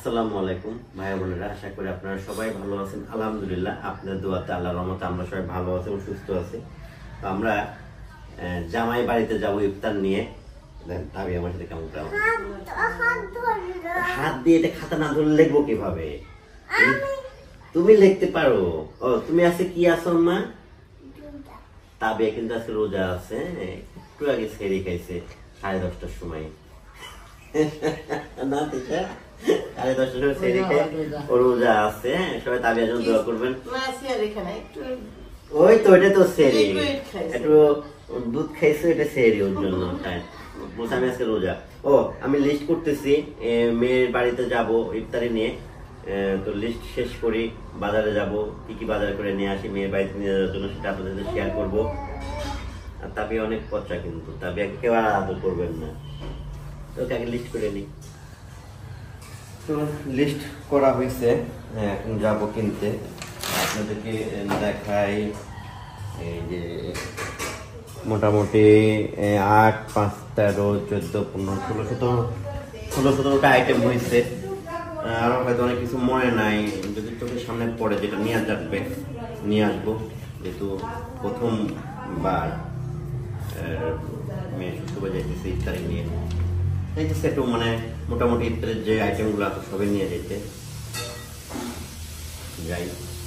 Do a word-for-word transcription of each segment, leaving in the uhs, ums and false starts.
আসসালামু আলাইকুম ভাই বোনেরা, আশা করি আপনারা সবাই ভালো আছেন। আলহামদুলিল্লাহ, আপনাদের দোয়াতে আল্লাহর রহমতে আমরা সবাই ভালো আছি এবং সুস্থ আছি। তো আমরা জামাই বাড়িতে যাব ইফতার নিয়ে। আমি আমার সাথে কেমন কেমন হাত দিয়ে এটা খাতা না ধরে লিখবো কিভাবে? তুমি লিখতে পারো। ও তুমি আজকে কি আছো মা? তাবিয়া কিন্তু আজকে রোজা আছে, একটু আগে সেরি খাইছে সাড়ে দশটার সময়। না ঠিক আছে, সাড়ে দশটার সময় সেরি খাই, ও রোজা আছে। সবাই তাবিয়ার জন্য দোয়া করবেন। ওই তো ওইটা তো সেরি, একটু দুধ খাইছে, এটা সেরি ওর জন্য। বলছে আমি আজকে রোজা। ও আমি লিস্ট করতেছি, মেয়ের বাড়িতে যাব ইফতারি নিয়ে। তো লিস্ট শেষ করি, বাজারে যাব, কি কি বাজার করে নিয়ে আসি মেয়ের বাড়িতে নিয়ে যাওয়ার জন্য, সেটা আপনাদের সাথে শেয়ার করবো। আর তাবিয়া অনেক পচা, কিন্তু তাবিয়া কেউ আর আদর করবেন না। তো আগে লিস্ট করে নিই। তো লিস্ট করা হয়েছে, এখন যাবো কিনতে। আপনাদেরকে দেখাই, এই যে মোটামুটি আট পাঁচ তেরো চোদ্দ পনেরো ষোলো সতেরো ষোলো সতেরোটা আইটেম হয়েছে। আরো হয়তো অনেক কিছু মনে নাই, যদি চোখের সামনে পড়ে যেটা নিয়ে যাবে নিয়ে আসবো, যেহেতু প্রথমবার মেয়ে শ্বশুরবাড়ি যাইতেছি ইফতারি নিয়ে। একটু মানে মোটামুটি ইফতারের যে আইটেমগুলো আছে সবই নিয়ে যেতে যাই।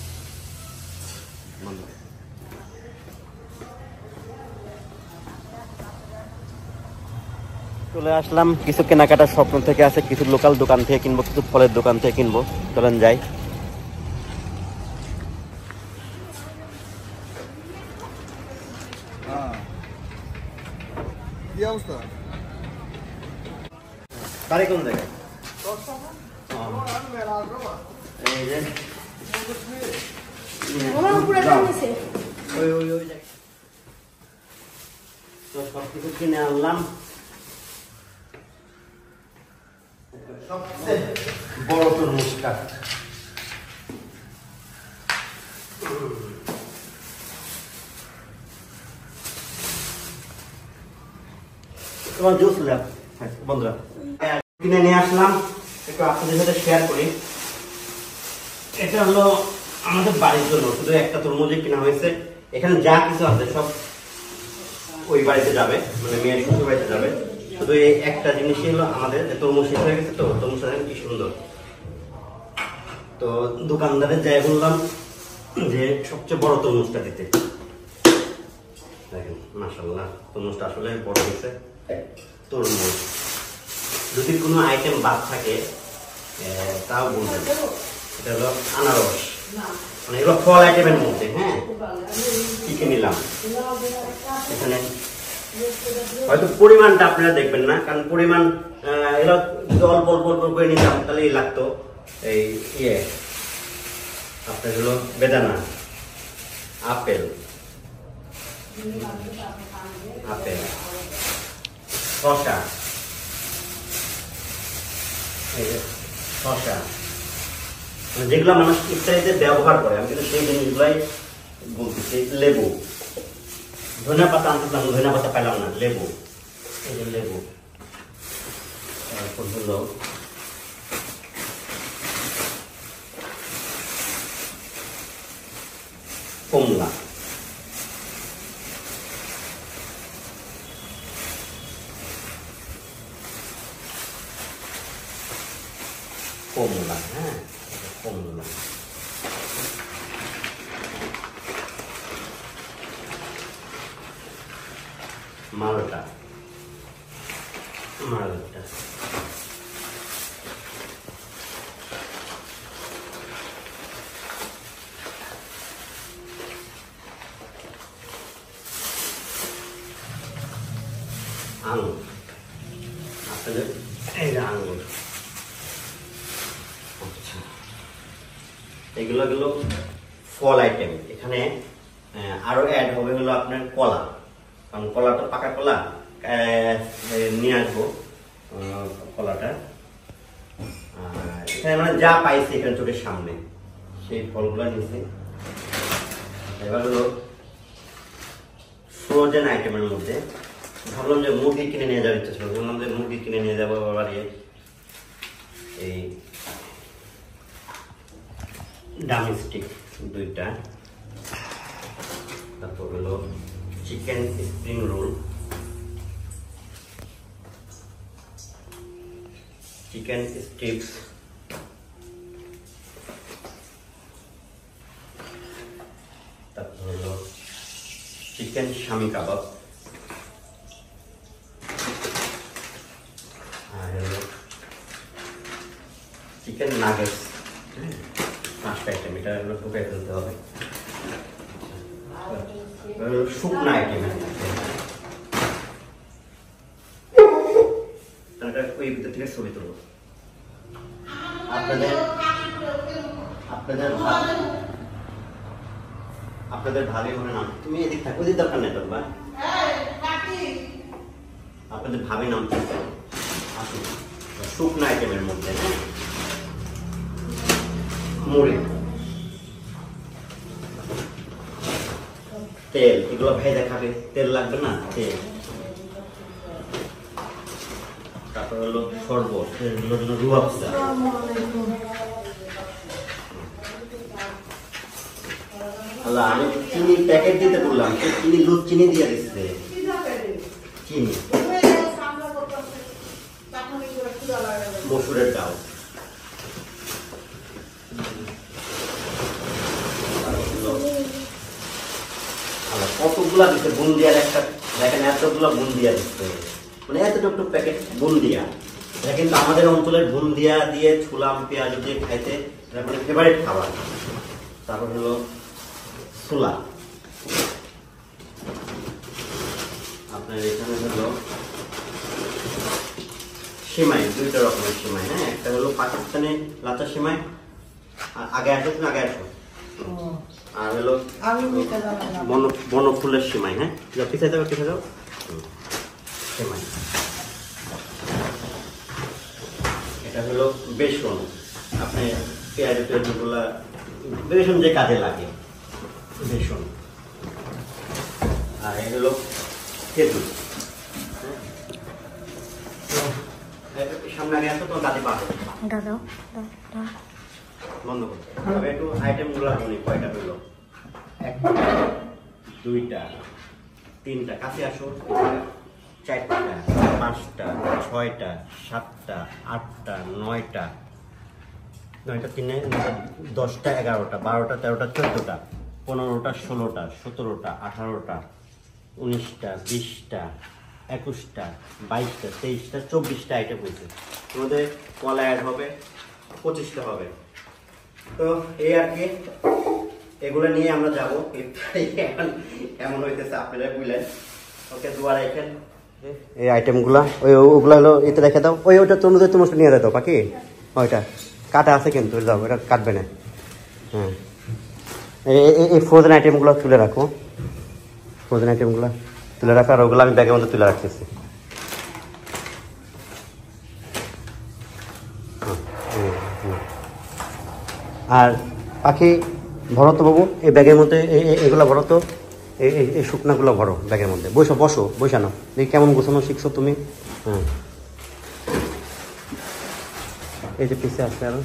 চলে আসলাম, কিছু কেনাকাটার স্বপ্ন থেকে আছে, কিছু লোকাল দোকান থেকে কিনবো, কিছু ফলের দোকান থেকে কিনবো। চলেন যাই। বাড়ি কোন জায়গায়? সবকিছু কিনে আনলাম। সবচেয়ে বড় তরমুজটা তোমার জুস ল্যাব বন্ধুরা কিনে নিয়ে আসলাম, একটু আপনাদের সাথে শেয়ার করি। এটা হলো আমাদের বাড়ির জন্য, শুধু একটা তরমুজই কেনা হয়েছে। এখানে যা কিছু আছে সব ওই বাড়িতে যাবে, মানে মেয়ের শ্বশুর বাড়িতে যাবে। শুধু এই একটা জিনিসই হলো আমাদের, তরমুজ শেষ হয়ে গেছে। তো তরমুজটা দেখেন কি সুন্দর। তো দোকানদারের যাই বললাম যে সবচেয়ে বড় তরমুজটা দিতে। দেখেন মাশাআল্লাহ, তরমুজটা আসলে বড় হয়েছে। তরমুজ যদি কোনো আইটেম বাদ থাকে তাও বলবেন। এটা হলো আনারস, মানে এগুলো ফল আইটেমের মধ্যে। হ্যাঁ, কি কি নিলাম এখানে, হয়তো পরিমাণটা আপনারা দেখবেন না, কারণ পরিমাণ এগুলো অল্প অল্প অল্প করে নিতাম তাহলেই লাগতো। এই ইয়ে আপনার হলো বেদানা, আপেল আপেল শসা, শসা যেগুলো মানুষ ইত্যাদিতে ব্যবহার করে, আমি কিন্তু সেই জিনিসগুলাই বলতেছি। লেবু, ধনিয়া পাতা আনতেছিলাম, ধনিয়া পাতা পেলাম না, লেবু, এই যে লেবু। তারপর হলো কমলা, কমলা হ্যাঁ কমলা, মালটা মালটা আঙুর, আপনাদের এই যে আঙুর। আচ্ছা, এগুলো গেল ফল আইটেম। এখানে আরো অ্যাড হবে হলো আপনার কলা, কারণ কলাটা পাকা কলা নিয়ে আসবো। কলাটা এখানে মানে যা পাইছি এখানে চোখের সামনে সেই ফলগুলো নিয়েছি। এবার হলো ফ্রোজেন আইটেমের মধ্যে ভাবলাম যে মুরগি কিনে নিয়ে যাওয়ার ইচ্ছা ছিল, বললাম যে মুরগি কিনে নিয়ে যাবো বাড়ি। এই ড্রামস্টিক দুইটা, তারপর হলো chicken spring roll, chicken strips, তারপর হলো চিকেন শামি কাবাব, আর হলো চিকেন নাগেটস। পাঁচটা আইটেম, এটা হলো শুকাই ফেলতে হবে। শুকনা আইটেম ওই ভিতর থেকে ছবি তুলব। আপনাদের আপনাদের আপনাদের ভাবি হবে নাম, তুমি এদিক থাকো, ওদিক দরকার নেই তোর বা আপনাদের ভাবি নাম আসুন। শুকনো আইটেমের মধ্যে মুড়ি, তেল, এগুলো ভেজে খাবে, তেল লাগবে না, তেল। তারপর হলো শরবত, রুহ আফজা, আল্লাহ আমি চিনি প্যাকেট দিতে বললাম, চিনি দুধ চিনি দিয়ে দিচ্ছে, চিনি, মসুরের ডাল, কতগুলা দিচ্ছে বুন্দিয়ার একটা, দেখেন এতগুলা বুন্দিয়া দিচ্ছে, মানে এতটুকু প্যাকেট বুন্দিয়া। এটা কিন্তু আমাদের অঞ্চলের বুন্দিয়া দিয়ে ছুলাম পেঁয়াজ দিয়ে খাইতে মানে ফেভারিট খাবার। তারপর হলো ছোলা, আপনার এখানে হলো সেমাই, দুইটা রকমের সেমাই, হ্যাঁ, একটা হলো পাকিস্তানি লাচা সেমাই, আগে আসো তুমি আগে আসো, আর হলো বনফুলের সেমাই, হ্যাঁ, পিছাই যাবে পিছাই যাও সেমাই। এটা হলো বেসন, আপনি পেঁয়াজ পেঁয়াজগুলা বেসন যে কাজে লাগে বেসন। আর এই হলো খেজুর, সামনে আগে আসো তোমার দাদি পাবে বন্ধ করতে। তবে একটু আইটেম গুলা বলি কয়টা হলো, একটা দুইটা তিনটা, কাছে আসো, চারটা পাঁচটা ছয়টা সাতটা আটটা নয়টা, নয়টা তিনে দশটা এগারোটা বারোটা তেরোটা চোদ্দটা পনেরোটা ষোলোটা সতেরোটা আঠারোটা উনিশটা বিশটা একুশটা বাইশটা তেইশটা চব্বিশটা আইটেম হয়েছে। তোমাদের কলা অ্যাড হবে, পঁচিশটা হবে। তো এই আর কি, এগুলো নিয়ে আমরা যাবো। এমন হইতেছে আপনারা বুঝলেন। ওকে দুয়ার রাখেন এই আইটেমগুলা, ওই ওগুলো হলো এতে রেখে দাও। ওই ওটা তোমাদের তোমার নিয়ে দাও পাখি, ওইটা কাটা আছে কিন্তু যাও, ওটা কাটবে না। হ্যাঁ, এই ফ্রোজেন আইটেমগুলো তুলে রাখো, ফ্রোজেন আইটেমগুলো তুলে রাখো, আর ওগুলো আমি ব্যাগের মধ্যে তুলে রাখতেছি। আর পাখি ভরো তো বাবু, এই ব্যাগের মধ্যে এগুলো ভরো তো, এই এই শুকনাগুলো ভরো ব্যাগের মধ্যে। বসো বসো বসানো, দেখি কেমন গোছানো শিখছো তুমি। হ্যাঁ, এই যে পিছিয়ে আসছে আরো,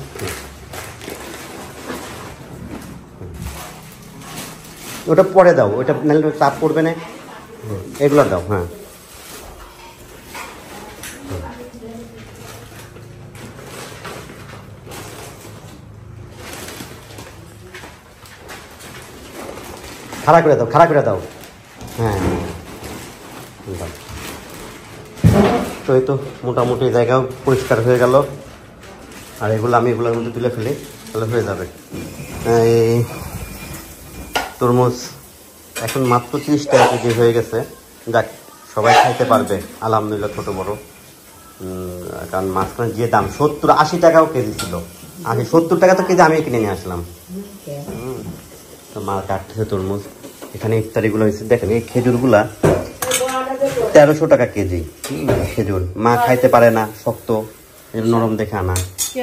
ওটা পরে দাও, ওইটা নাহলে চাপ পড়বে না, এগুলো দাও। হ্যাঁ, খাড়া করে দাও, খাড়া করে দাও। হ্যাঁ, তো এই তো মোটামুটি জায়গাও পরিষ্কার হয়ে গেল। আর এগুলো আমি এগুলোর মধ্যে তুলে ফেলি, তাহলে হয়ে যাবে। এই তরমুজ এখন মাত্র তিরিশ টাকা কেজি হয়ে গেছে। যাক, সবাই খাইতে পারবে আলহামদুলিল্লাহ, ছোট বড়। কারণ মাঝখানে যে দাম সত্তর আশি টাকাও কেজি ছিল, আশি সত্তর টাকা তো কেজি আমি কিনে নিয়ে আসলাম। তো মা কাটতেছে তরমুজ। এখানে ইফতারিগুলো হয়েছে, দেখেন এই খেজুরগুলা তেরোশো টাকা কেজি খেজুর। মা খাইতে পারে না, শক্ত নরম দেখে আনা।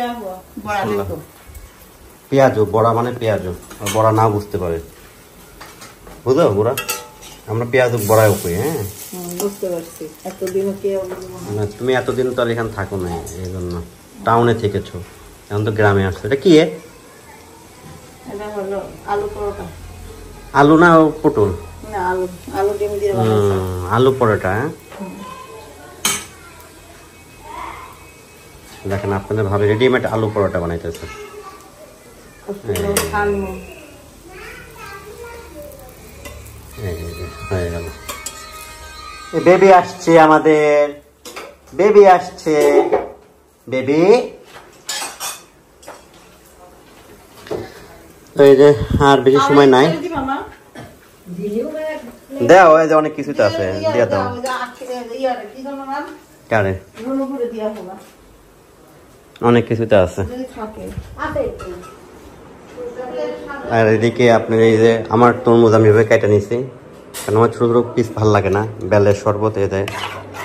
পেঁয়াজও বড়া, মানে পেঁয়াজও বড়া না বুঝতে পারে, বুঝলো বুড়া, আমরা পেঁয়াজ বড়াই কই। হ্যাঁ, তুমি এতদিন তো আর এখানে থাকো না, এই জন্য টাউনে থেকেছো, এখন তো গ্রামে আসছো। এটা কি আলু পরোটা, আলু না পটল, না আলু, আলু ডিম দিয়ে আলু পরোটা। দেখেন আপনাদের ভাবে রেডিমেড আলু পরোটা বানাইতেছে। হয়ে গেল, বেবি আসছে আমাদের, বেবি আসছে, বেবি। এই যে আর বেশি সময় নাই, দাও এই যে অনেক কিছুতে আছে, দিয়া দাও। কারে অনেক কিছুতে আছে। আর এদিকে আপনার এই যে আমার তরমুজ আমি এভাবে কেটে নিছি, কারণ আমার ছোটো ছোটো পিস ভাল লাগে না, বেলের শরবত এ দেয়।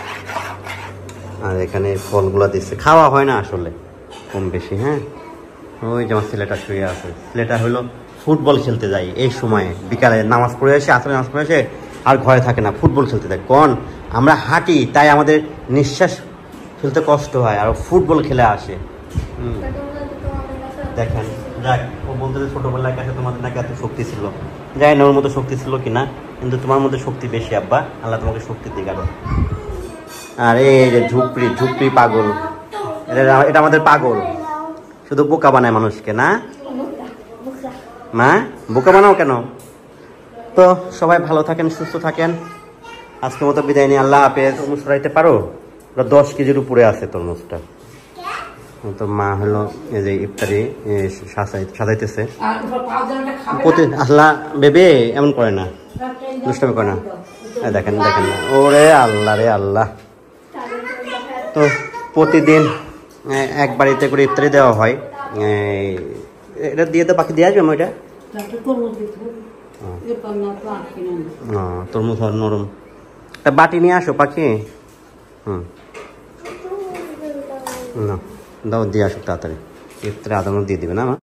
আর এখানে ফলগুলো দিচ্ছে, খাওয়া হয় না আসলে কম বেশি। হ্যাঁ, ওই যে আমার ছেলেটা শুয়ে আছে, ছেলেটা হলো ফুটবল খেলতে যায় এই সময়ে, বিকালে নামাজ পড়ে এসে, আসলে নামাজ পড়ে এসে আর ঘরে থাকে না, ফুটবল খেলতে যায়। কোন আমরা হাঁটি তাই আমাদের নিঃশ্বাস ফেলতে কষ্ট হয়, আর ফুটবল খেলে আসে। হুম, দেখেন যাক, ও বলতে যে ছোটবেলার কাছে তোমাদের নাকি এত শক্তি ছিল, যাই না ওর মতো শক্তি ছিল কিনা, কিন্তু তোমার মধ্যে শক্তি বেশি আব্বা, আল্লাহ তোমাকে শক্তি দিয়ে গেল। আর এই যে ঝুপড়ি, ঝুপড়ি পাগল, এটা এটা আমাদের পাগল, শুধু বোকা বানায় মানুষকে না মা, বোকা বানাও কেন? তো সবাই ভালো থাকেন, সুস্থ থাকেন, আজকের মতো বিদায় নিই, আল্লাহ হাফেজ। তরমুজ সরাইতে পারো? ওটা দশ কেজির উপরে আছে তরমুজটা। তো মা হলো এই যে ইফতারি সাজাইতেছে, আল্লাহ বেবে এমন করে না, দুষ্টামি করে না। দেখেন দেখেন না, ওরে আল্লাহ রে আল্লাহ। তো প্রতিদিন এক বাড়িতে করে ইফতারি দেওয়া হয়, এটা দিয়ে তো বাকি দিয়ে আসবে আমি ওইটা। তরমুজ নরম, বাটি নিয়ে আসো পাখি। হুম, না দাও দিয়ে আসো তাড়াতাড়ি, ইফতারে আদানো দিয়ে দিবে না মা।